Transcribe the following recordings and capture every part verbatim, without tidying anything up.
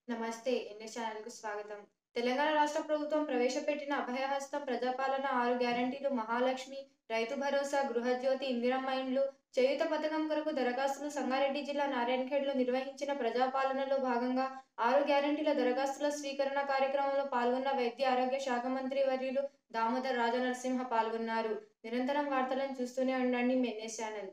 నమస్తే ఎన్ఎస్ ఛానల్కు స్వాగతం. తెలంగాణ రాష్ట్ర ప్రభుత్వం ప్రవేశపెట్టిన అభయహస్తం ప్రజాపాలన ఆరు గ్యారంటీలు మహాలక్ష్మి, రైతు భరోసా, గృహజ్యోతి, ఇందిరమ్మ ఇండ్లు, చేయూత పథకం కొరకు దరఖాస్తులు సంగారెడ్డి జిల్లా నారాయణఖేడ్లో నిర్వహించిన ప్రజాపాలనలో భాగంగా ఆరు గ్యారంటీల దరఖాస్తుల స్వీకరణ కార్యక్రమంలో పాల్గొన్న వైద్య ఆరోగ్య శాఖ మంత్రి వర్యులు దామోదర్ రాజనరసింహ పాల్గొన్నారు. నిరంతరం వార్తలను చూస్తూనే ఉండండి మీ ఎన్ఎస్ ఛానల్.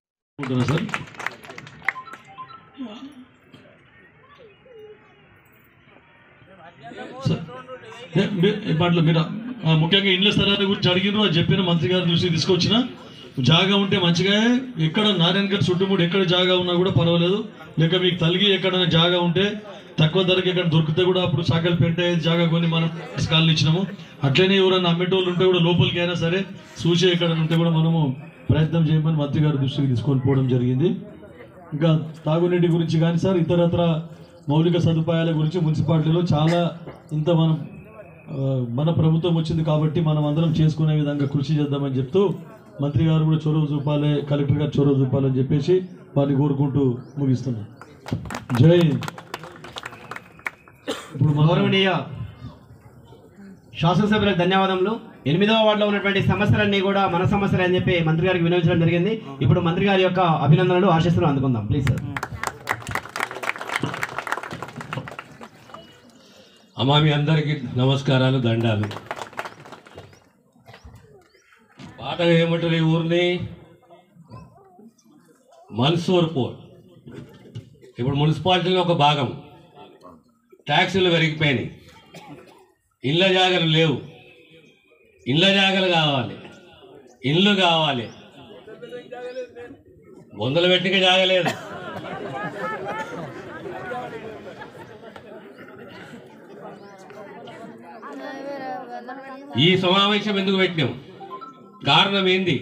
మీరు ముఖ్యంగా ఇండ్ల స్థలాల గురించి అడిగినారు, అది చెప్పిన మంత్రి గారి దృష్టికి తీసుకొచ్చిన. జాగా ఉంటే మంచిగా, ఎక్కడ నారాయణగఢ్ చుట్టుముడు ఎక్కడ జాగా ఉన్నా కూడా పర్వాలేదు. లేక మీకు తలిగి ఎక్కడైనా జాగా ఉంటే తక్కువ ధరకి ఎక్కడ దొరికితే కూడా అప్పుడు సాకలు పెట్టే జాగా కొని మనం కాళ్ళు ఇచ్చినాము. అట్లనే ఎవరైనా అమ్మేటోళ్ళు ఉంటే కూడా లోపలికి అయినా సరే చూసి ఎక్కడ ఉంటే కూడా మనము ప్రయత్నం చేయమని మంత్రి గారి దృష్టికి తీసుకొని పోవడం జరిగింది. ఇంకా తాగునీటి గురించి కానీ సార్ ఇతరత్ర మౌలిక సదుపాయాల గురించి మున్సిపాలిటీలో చాలా ఇంత మనం మన ప్రభుత్వం వచ్చింది కాబట్టి మనం అందరం చేసుకునే విధంగా కృషి చేద్దామని చెప్తూ మంత్రి గారు కూడా చొరవ చూపాలి, కలెక్టర్ గారు చొరవ చూపాలని చెప్పేసి వారిని కోరుకుంటూ ముగిస్తున్నాం. జై. ఇప్పుడు గౌరవనీయ శాసనసభ్యులకు ధన్యవాదములు. ఎనిమిదవ వార్డులో ఉన్నటువంటి సమస్యలన్నీ కూడా మన సమస్యలు అని చెప్పి మంత్రి గారికి వినియోగించడం జరిగింది. ఇప్పుడు మంత్రి గారి యొక్క అభినందనలు ఆశీస్సులు అందుకుందాం ప్లీజ్ సార్. అమ్మా మీ అందరికీ నమస్కారాలు, దండాలు. పాటగా ఏమంటారు ఈ ఊరిని? మన్సూర్పూర్. ఇప్పుడు మున్సిపాలిటీలో ఒక భాగం. ట్యాక్సీలు పెరిగిపోయినాయి, ఇళ్ళ జాగలు లేవు. ఇళ్ళ జాగలు కావాలి, ఇల్లు కావాలి. బొందలు పెట్టిక జాగలేదు. ఈ సమావేశం ఎందుకు పెట్టినాం? కారణం ఏంది?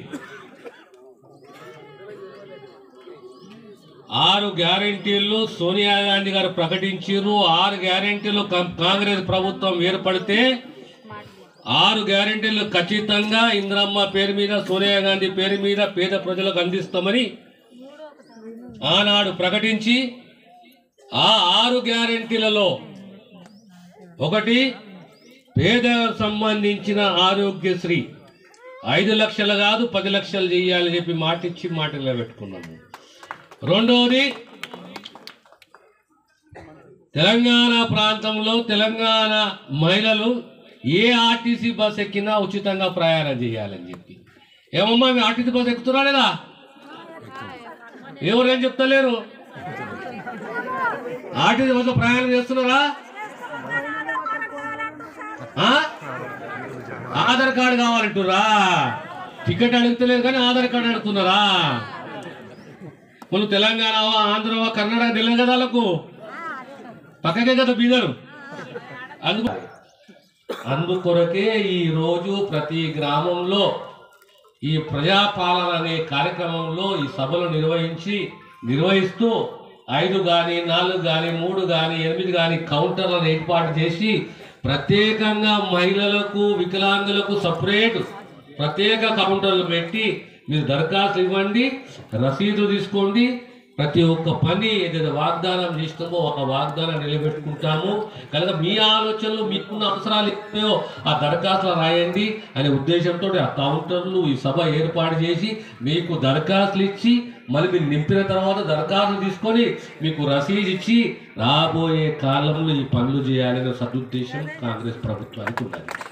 ఆరు గ్యారెంటీలు సోనియా గాంధీ గారు ప్రకటించారు. ఆరు గ్యారెంటీలు కాంగ్రెస్ ప్రభుత్వం ఏర్పడితే ఆరు గ్యారెంటీలు ఖచ్చితంగా ఇందిరమ్మ పేరు మీద, సోనియా గాంధీ పేరు మీద పేద ప్రజలకు అందిస్తామని ఆనాడు ప్రకటించి ఆ ఆరు గ్యారెంటీలలో ఒకటి పేదలకు సంబంధించిన ఆరోగ్యశ్రీ ఐదు లక్షలు కాదు పది లక్షలు చేయాలని చెప్పి మాటిచ్చి మాట నిలబెట్టుకున్నాము. రెండవది తెలంగాణ ప్రాంతంలో తెలంగాణ మహిళలు ఏ ఆర్టీసీ బస్ ఎక్కినా ఉచితంగా ప్రయాణం చేయాలని చెప్పి. ఏమమ్మా మీ ఆర్టీసీ బస్ ఎక్కుతున్నా లేదా? ఎవరేం చెప్తలేరు. ఆర్టీసీ బస్సు ప్రయాణం చేస్తున్నారా? ఆధార్ కార్డు కావాలంటురా? టికెట్ అడుగుతలేదు కానీ ఆధార్ కార్డు అడుగుతున్నారా? మనం తెలంగాణవా, ఆంధ్రవా, కర్ణాటక తెలియదు కదా వాళ్ళకు, పక్కకే కదా బీదరు. అందు అందుకొరకే ఈరోజు ప్రతి గ్రామంలో ఈ ప్రజాపాలన అనే కార్యక్రమంలో ఈ సభలు నిర్వహించి నిర్వహిస్తూ ఐదు కానీ నాలుగు కానీ మూడు కానీ ఎనిమిది కానీ కౌంటర్లను ఏర్పాటు చేసి ప్రత్యేకంగా మహిళలకు, వికలాంగులకు సపరేట్ ప్రత్యేక కౌంటర్లు పెట్టి మీరు దరఖాస్తులు ఇవ్వండి, రసీదు తీసుకోండి. ప్రతి ఒక్క పని ఏదైతే వాగ్దానం చేస్తామో ఒక వాగ్దానం నిలబెట్టుకుంటాము కనుక మీ ఆలోచనలు, మీకున్న అవసరాలు ఏవో ఆ దరఖాస్తులు రాయండి అనే ఉద్దేశంతో ఆ కౌంటర్లు ఈ సభ ఏర్పాటు చేసి మీకు దరఖాస్తులు ఇచ్చి మళ్ళీ మీరు నింపిన తర్వాత దరఖాస్తులు తీసుకొని మీకు రసీదు ఇచ్చి రాబోయే కాలంలో ఈ పనులు చేయాలనే సదుద్దేశం కాంగ్రెస్ ప్రభుత్వానికి ఉన్నది.